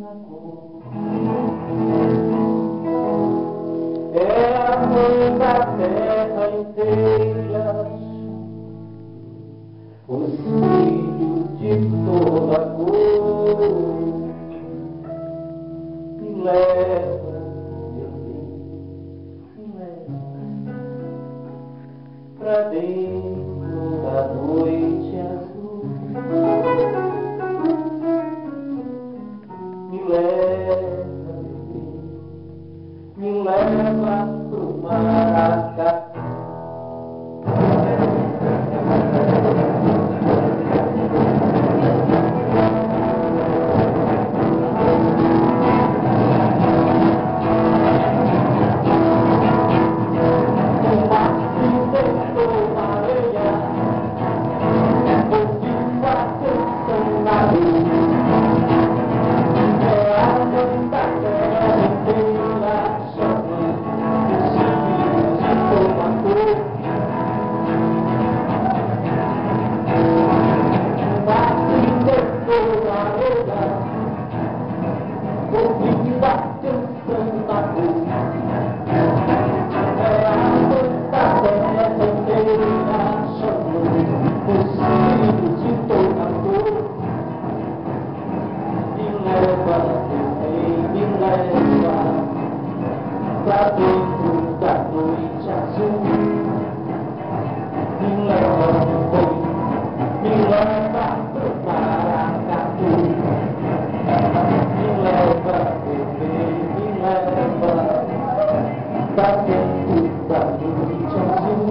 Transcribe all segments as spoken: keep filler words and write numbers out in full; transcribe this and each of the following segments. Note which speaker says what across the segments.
Speaker 1: É a mãe da terra inteira, os filhos de toda a cor. Me leva, meu Deus, me leva pra dentro da noite azul. Me leva, meu Deus, me leva pro Maracatu. Pra dentro da noite azul, me leva, me leva pro Maracatu. Me leva, bebê, me leva pra dentro da noite azul.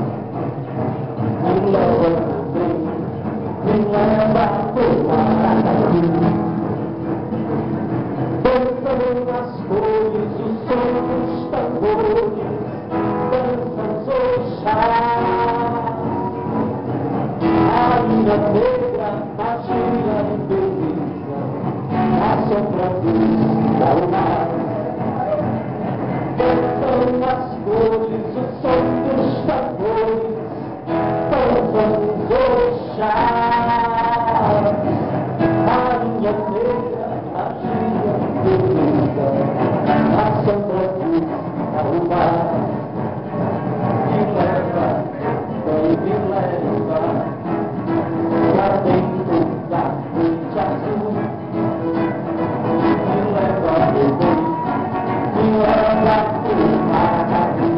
Speaker 1: Me leva, bebê, me leva pro Maracatu. Dançam as cores, o som dos tambores, dançam os orixás. A ilha negra, magia e beleza, assombrando ao mar. Dançam as cores, o som dos tambores, dançam os orixás. A ilha negra, magia e beleza, assombrando ao mar. Me leva, me leva pra dentro da noite azul. Me leva, bebê, me leva pro Maracatu.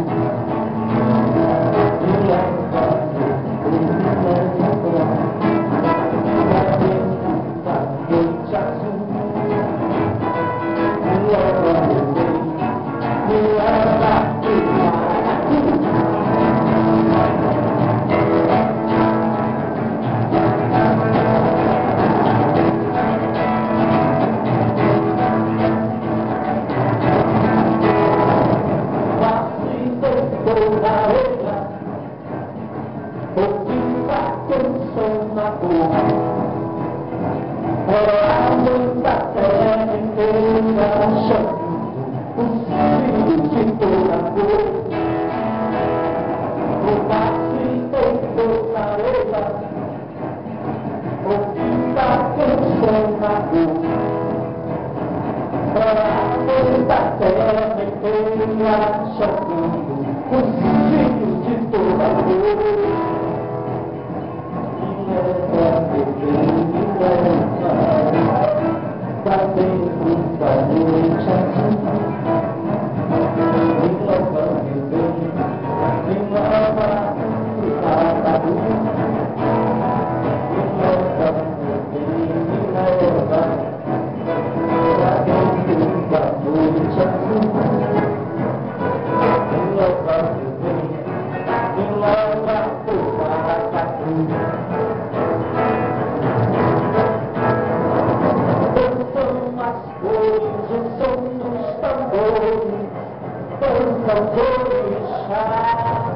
Speaker 1: Me leva, bebê, me leva pra dentro da noite azul. Me leva, bebê, me leva pro Maracatu. Quase dentro da orelha, ouvindo a canção na boca. É a mãe da terra inteira chamando os filhos de toda a cor. O passe dentro da orelha, ouvindo a canção na boca. É a mãe da terra inteira chamando os filhos de toda a cor. Me leva, bebê, me leva pra dentro da noite azul. Me leva, bebê, me leva pro Maracatu. Me leva, bebê, me leva pra dentro da noite azul. Me leva, bebê, me leva pro Maracatu. Dançam as cores, o som dos tambores, dançam os orixás.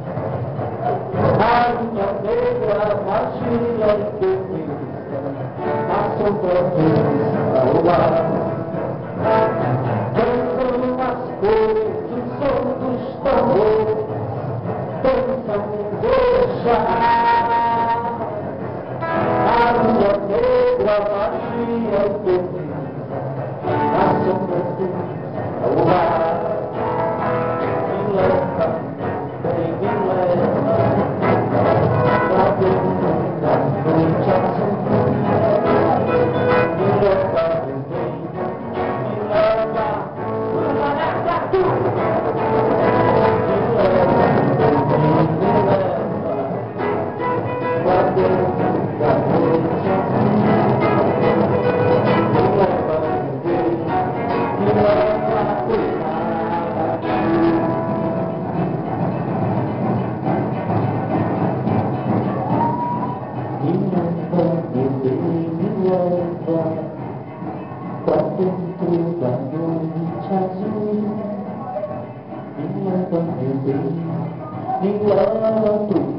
Speaker 1: A linha negra, magia e beleza, assombrando ao mar. Dançam as cores, o som dos tambores, dançam os orixás. A linha negra, magia e beleza, bebê, enquanto